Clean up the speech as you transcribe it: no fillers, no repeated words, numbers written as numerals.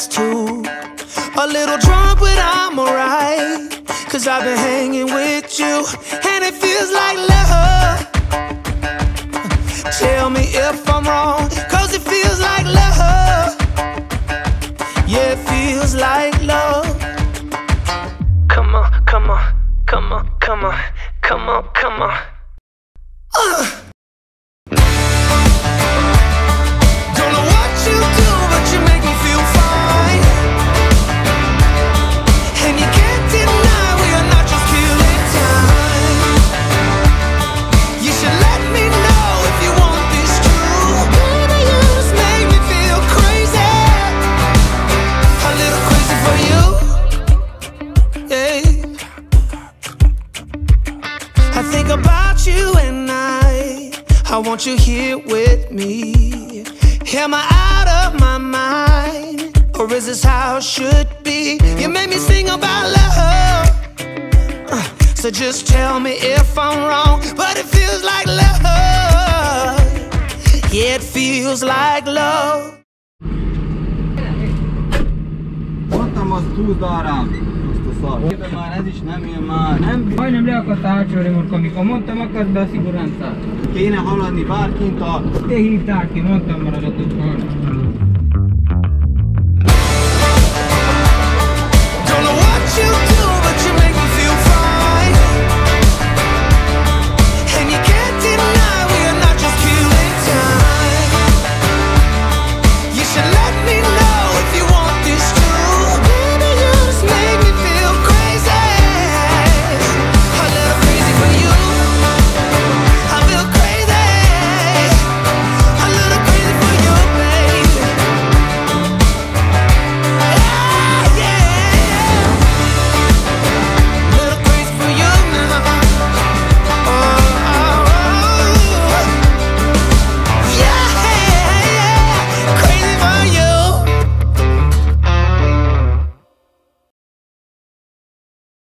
glass too. A little drunk, but I'm alright, 'cause I've been hanging with you, and it feels like love. Tell me if I'm wrong, 'cause it feels like love. Yeah, it feels like love. Come on, come on, come on, come on, come on, come on. Don't know what you do, but you make me feel fine. And you can't deny we are not just killing time. You should let me know if you want this true. Baby, you just make me feel crazy. A little crazy for you. Yeah. I think about you and I want you here with me. Am I out of my mind, or is this how it should be? You made me sing about love, so just tell me if I'm wrong, but it feels like love. Yeah, it feels like love. Mondtam, azt húzd arra, azt a szart. Már ez is nem jön már. Nem, majdnem leakadt a hátsó remorka, amikor mondtam, akadt be a szigorrendszert. Kéne haladni bárkint a... Te hívtál ki, mondtam, maradott ott.